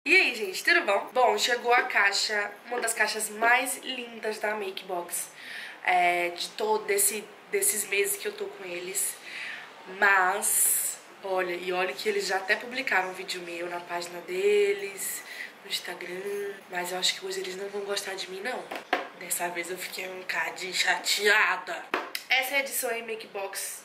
E aí, gente, tudo bom? Bom, chegou a caixa, uma das caixas mais lindas da Make Box de todo desses meses que eu tô com eles. Mas, olha que eles já até publicaram um vídeo meu na página deles, no Instagram. Mas eu acho que hoje eles não vão gostar de mim, não. Dessa vez eu fiquei um bocadinho chateada. Essa é a edição em Make Box.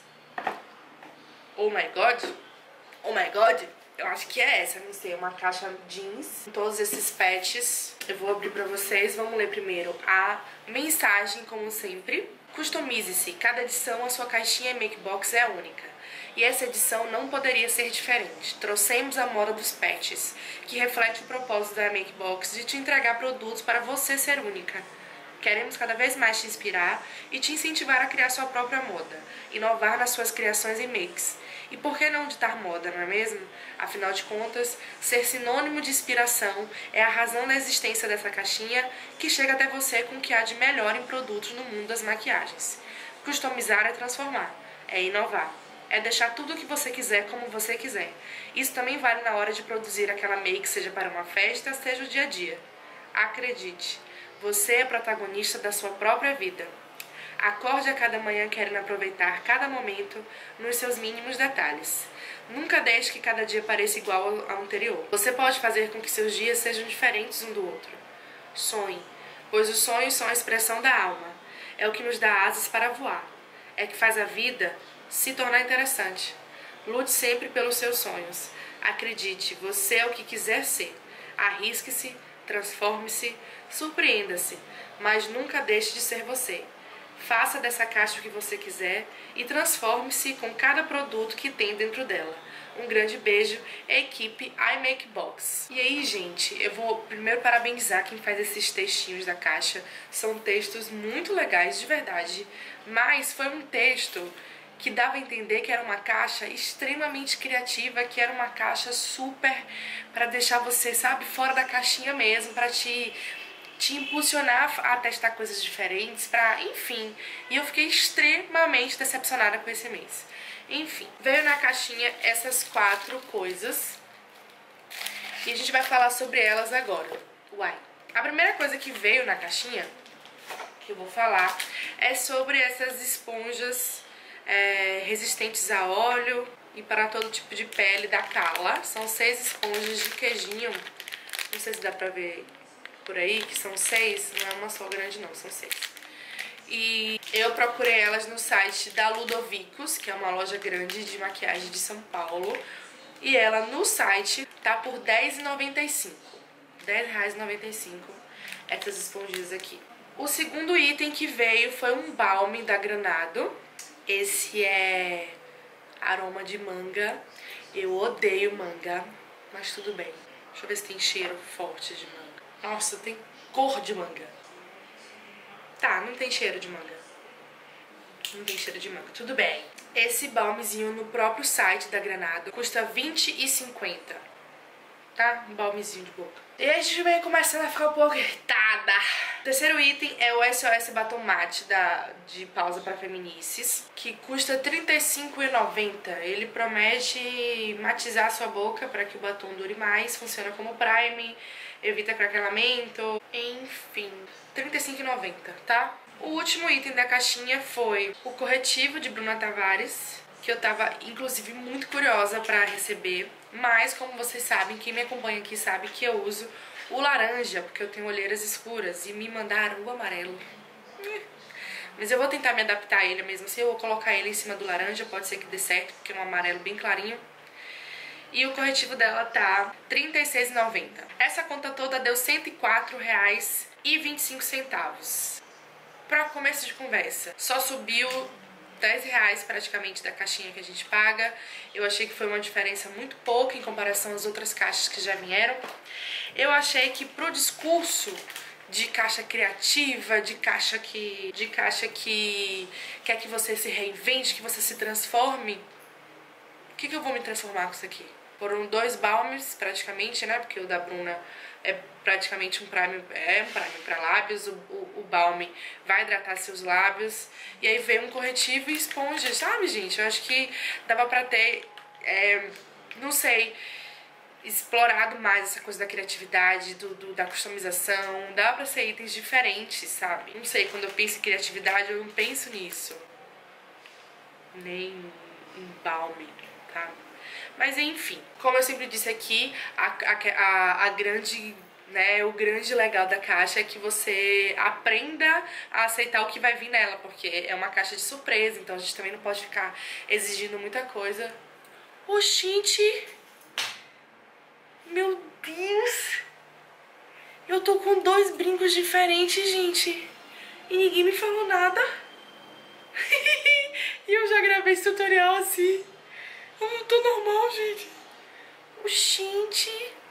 Oh my God? Oh my God? Eu acho que é essa, não sei, uma caixa jeans com todos esses patches. Eu vou abrir pra vocês, vamos ler primeiro a mensagem, como sempre. Customize-se, cada edição a sua caixinha Make Box é única. E essa edição não poderia ser diferente. Trouxemos a moda dos patches, que reflete o propósito da Make Box de te entregar produtos para você ser única. Queremos cada vez mais te inspirar e te incentivar a criar sua própria moda, inovar nas suas criações e makes. E por que não ditar moda, não é mesmo? Afinal de contas, ser sinônimo de inspiração é a razão da existência dessa caixinha que chega até você com o que há de melhor em produtos no mundo das maquiagens. Customizar é transformar, é inovar, é deixar tudo o que você quiser como você quiser. Isso também vale na hora de produzir aquela make, seja para uma festa, seja o dia a dia. Acredite, você é protagonista da sua própria vida. Acorde a cada manhã querendo aproveitar cada momento nos seus mínimos detalhes. Nunca deixe que cada dia pareça igual ao anterior. Você pode fazer com que seus dias sejam diferentes um do outro. Sonhe, pois os sonhos são a expressão da alma. É o que nos dá asas para voar. É que faz a vida se tornar interessante. Lute sempre pelos seus sonhos. Acredite, você é o que quiser ser. Arrisque-se, transforme-se, surpreenda-se, mas nunca deixe de ser você. Faça dessa caixa o que você quiser e transforme-se com cada produto que tem dentro dela. Um grande beijo, a equipe iMakeBox. E aí, gente, eu vou primeiro parabenizar quem faz esses textinhos da caixa. São textos muito legais, de verdade, mas foi um texto que dava a entender que era uma caixa extremamente criativa, que era uma caixa super para deixar você, sabe, fora da caixinha mesmo, para te impulsionar a testar coisas diferentes, enfim. E eu fiquei extremamente decepcionada com esse mês. Enfim, veio na caixinha essas 4 coisas e a gente vai falar sobre elas agora. Uai. A primeira coisa que veio na caixinha, que eu vou falar, é sobre essas esponjas resistentes a óleo e para todo tipo de pele da Cala. São 6 esponjas de queijinho. Não sei se dá pra ver por aí, que são 6, não é uma só grande não, são 6. E eu procurei elas no site da Ludovicos, que é uma loja grande de maquiagem de São Paulo, e ela no site tá por R$10,95. R$10,95 essas esponjinhas aqui. O segundo item que veio foi um balme da Granado. Esse é aroma de manga. Eu odeio manga, mas tudo bem. Deixa eu ver se tem cheiro forte de manga. Nossa, tem cor de manga. Tá, não tem cheiro de manga. Não tem cheiro de manga, tudo bem. Esse balmezinho no próprio site da Granado custa R$20,50. Tá? Um balmezinho de boca. E aí a gente vem começando a ficar um pouco irritada. O terceiro item é o SOS Batom Matte de Pausa para Feminices, que custa R$35,90. Ele promete matizar a sua boca para que o batom dure mais, funciona como prime, evita craquelamento, enfim, R$35,90, tá? O último item da caixinha foi o corretivo de Bruna Tavares, que eu tava, inclusive, muito curiosa pra receber. Mas, como vocês sabem, quem me acompanha aqui sabe que eu uso o laranja, porque eu tenho olheiras escuras, e me mandaram o amarelo. Mas eu vou tentar me adaptar a ele mesmo assim. Eu vou colocar ele em cima do laranja, pode ser que dê certo, porque é um amarelo bem clarinho. E o corretivo dela tá R$36,90. Essa conta toda deu R$104,25. Pra começo de conversa, só subiu R$10 praticamente da caixinha que a gente paga. Eu achei que foi uma diferença muito pouca em comparação às outras caixas que já vieram. Eu achei que pro discurso de caixa criativa, de caixa que quer que você se reinvente, que você se transforme, o que eu vou me transformar com isso aqui? Foram 2 balmes praticamente, né? Porque o da Bruna é praticamente um prime para lábios, o balme vai hidratar seus lábios, e aí veio um corretivo e esponja, sabe, gente? Eu acho que dava pra ter, não sei, explorado mais essa coisa da criatividade, da customização. Dá pra ser itens diferentes, sabe? Não sei, quando eu penso em criatividade, eu não penso nisso. Nem em balme, tá? Mas enfim, como eu sempre disse aqui, a grande... né, o grande legal da caixa é que você aprenda a aceitar o que vai vir nela, porque é uma caixa de surpresa, então a gente também não pode ficar exigindo muita coisa. Oxente! Meu Deus! Eu tô com 2 brincos diferentes, gente. E ninguém me falou nada. E eu já gravei esse tutorial assim. Eu não tô normal, gente. Oxente!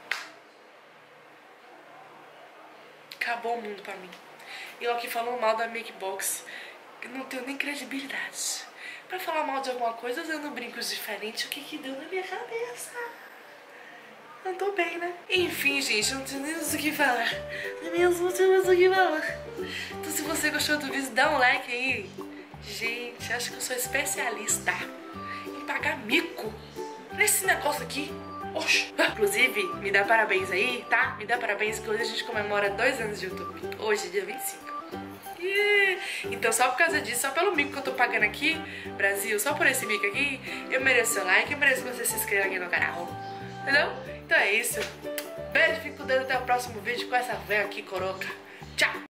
Acabou o mundo pra mim. E eu aqui falando mal da Make Box. Eu não tenho nem credibilidade pra falar mal de alguma coisa usando brincos diferentes. O que que deu na minha cabeça? Não tô bem, né? Enfim, gente, não tenho nem mais o que falar. Não tenho mais o que falar. Então se você gostou do vídeo, dá um like aí. Gente, acho que eu sou especialista em pagar mico nesse negócio aqui. Oxi. Inclusive, me dá parabéns aí, tá? Me dá parabéns que hoje a gente comemora 2 anos de YouTube. Hoje, dia 25. Yeah. Então só por causa disso, só pelo mico que eu tô pagando aqui, Brasil, só por esse mico aqui, eu mereço seu like, eu mereço que você se inscreva aqui no canal. Entendeu? Então é isso. Beijo, fico com Deus, até o próximo vídeo com essa véia aqui, coroca. Tchau!